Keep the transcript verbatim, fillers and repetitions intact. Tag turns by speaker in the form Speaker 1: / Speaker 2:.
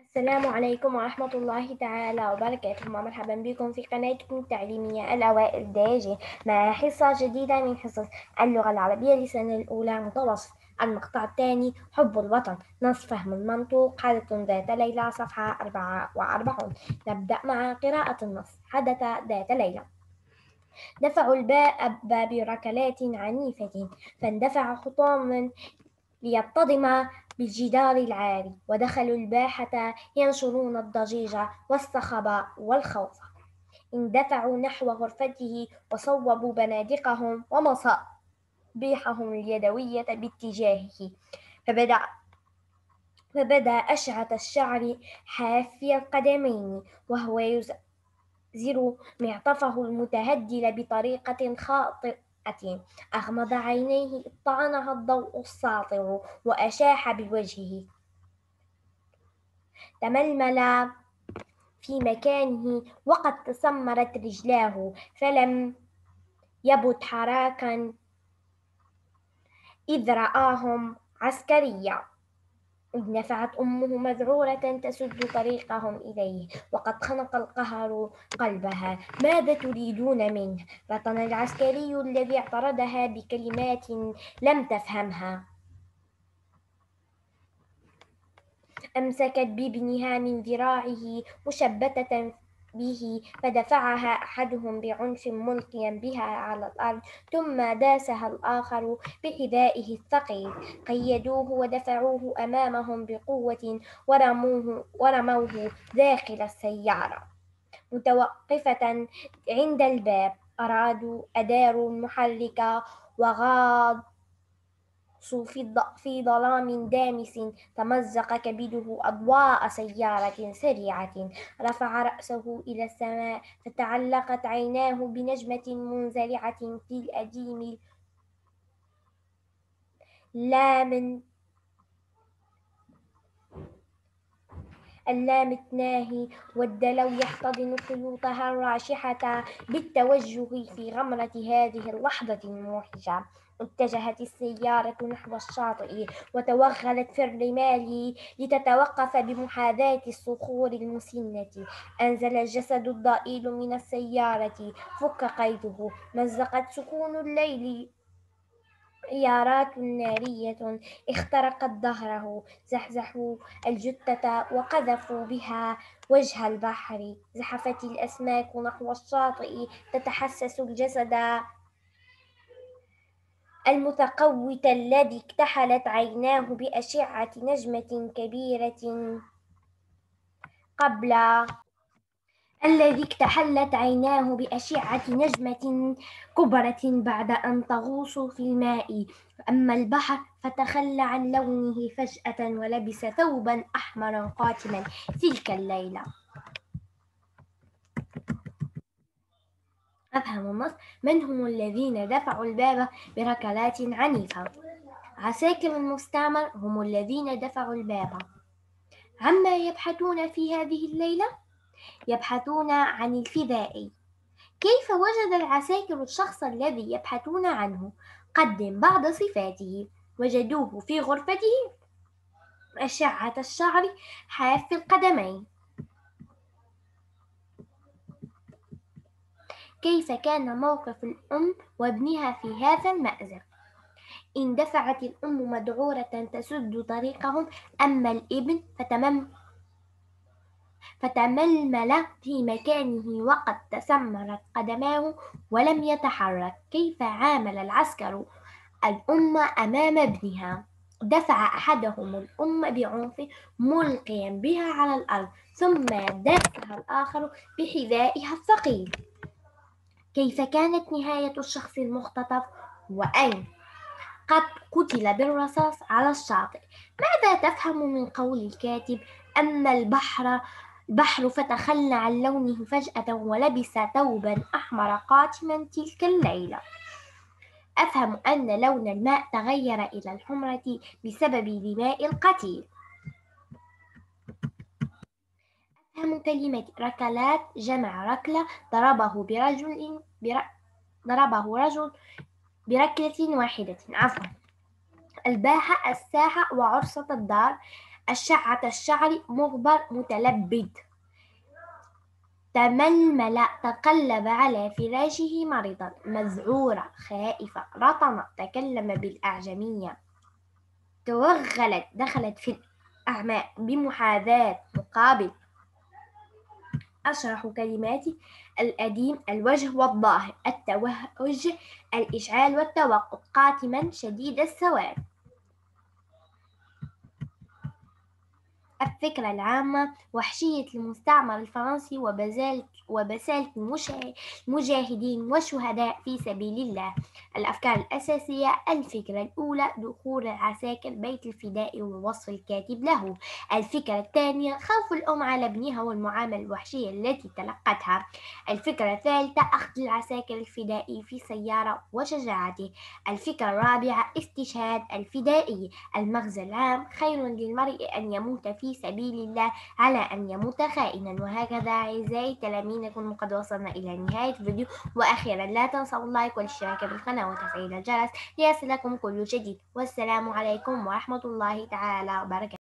Speaker 1: السلام عليكم ورحمة الله تعالى وبركاته. مرحبا بكم في قناتكم التعليمية الأوائل داجي مع حصة جديدة من حصص اللغة العربية للسنة الأولى متوسط. المقطع الثاني حب الوطن، نص فهم المنطوق، حدث ذات ليلة، صفحة أربعة وأربعون. نبدأ مع قراءة النص. حدث ذات ليلة: دفعوا الباب بركلات عنيفة، فاندفع خطام ليصطدم بالجدار العالي، ودخلوا الباحة ينشرون الضجيج والصخب والخوف. اندفعوا نحو غرفته وصوبوا بنادقهم ومصابيحهم اليدوية باتجاهه، فبدأ فبدا أشعث الشعر حافي القدمين، وهو يزر معطفه المتهدل بطريقة خاطئة. أغمض عينيه إذ طعنها الضوء الساطع وأشاح بوجهه. تململ في مكانه وقد تسمرت رجلاه، فلم يبت حراكا إذ رآهم عسكريا. إذ نفعت أمه مذعورة تسد طريقهم إليه، وقد خنق القهر قلبها. ماذا تريدون منه؟ رطن العسكري الذي اعترضها بكلمات لم تفهمها. أمسكت بابنها من ذراعه مشبتة به، فدفعها أحدهم بعنف ملقيا بها على الأرض، ثم داسها الآخر بحذائه الثقيل. قيدوه ودفعوه أمامهم بقوة ورموه, ورموه داخل السيارة. متوقفة عند الباب أرادوا أداروا المحرك وغاضوا في في ظلام دامس تمزق كبده أضواء سيارة سريعة. رفع رأسه إلى السماء فتعلقت عيناه بنجمة منزلعة في الأديم اللام اللام التناهي، والدلو يحتضن خيوطها الراشحة بالتوجه في غمرة هذه اللحظة الموحشة. اتجهت السيارة نحو الشاطئ وتوغلت في الرمال لتتوقف بمحاذاة الصخور المسنة. أنزل الجسد الضئيل من السيارة، فك قيده، مزقت سكون الليل عيارات نارية اخترقت ظهره. زحزحوا الجثة وقذفوا بها وجه البحر. زحفت الأسماك نحو الشاطئ تتحسس الجسد المتقوت الذي اكتحلت عيناه بأشعة نجمة كبيرة قبل الذي اكتحلت عيناه بأشعة نجمة كبرى بعد أن تغوص في الماء. أما البحر فتخلى عن لونه فجأة ولبس ثوبا أحمرا قاتما تلك الليلة. أفهم النص. من هم الذين دفعوا الباب بركلات عنيفة؟ عساكر المستعمر هم الذين دفعوا الباب. عما يبحثون في هذه الليلة؟ يبحثون عن الفدائي. كيف وجد العساكر الشخص الذي يبحثون عنه؟ قدم بعض صفاته. وجدوه في غرفته أشعة الشعر حاف القدمين. كيف كان موقف الأم وابنها في هذا المأزق؟ اندفعت الأم مذعورة تسد طريقهم، أما الابن فتمم فتململ في مكانه وقد تسمرت قدماه ولم يتحرك. كيف عامل العسكر الأم أمام ابنها؟ دفع أحدهم الأم بعنف ملقيا بها على الأرض، ثم داسها الآخر بحذائها الثقيل. كيف كانت نهاية الشخص المختطف؟ وأين؟ قد قتل بالرصاص على الشاطئ. ماذا تفهم من قول الكاتب أما البحر البحر فتخلى عن لونه فجأة ولبس ثوبا أحمر قاتما تلك الليلة؟ أفهم أن لون الماء تغير إلى الحمرة بسبب دماء القتيل. أفهم كلمة ركلات جمع ركلة ضربه برجل بر... ضربه رجل بركلة واحدة. عفوا. الباحة الساحة وعرصة الدار. أشعة الشعر مغبر متلبد. تململ تقلب على فراشه مريضا. مذعورة خائفة رطمة تكلم بالأعجمية. توغلت دخلت في الأعماق. بمحاذاة مقابل. أشرح كلماتي. الأديم الوجه والظاهر. التوهج الإشعال والتوقد. قاتما شديد السواد. الفكرة العامة. وحشية المستعمر الفرنسي وبزالة وبسالة المجاهدين والشهداء في سبيل الله. الأفكار الأساسية. الفكرة الأولى دخول العساكر بيت الفداء ووصف الكاتب له. الفكرة الثانية خوف الأم على ابنها والمعاملة الوحشية التي تلقتها. الفكرة الثالثة أخذ العساكر الفدائي في سيارة وشجاعته. الفكرة الرابعة استشهاد الفدائي. المغزى العام. خير للمرء أن يموت في سبيل الله على أن يموت خائنا. وهكذا أعزائي التلاميذ نكون قد وصلنا إلى نهاية الفيديو. وأخيرا لا تنسوا اللايك والاشتراك بالقناة وتفعيل الجرس ليصلكم كل جديد. والسلام عليكم ورحمة الله تعالى وبركاته.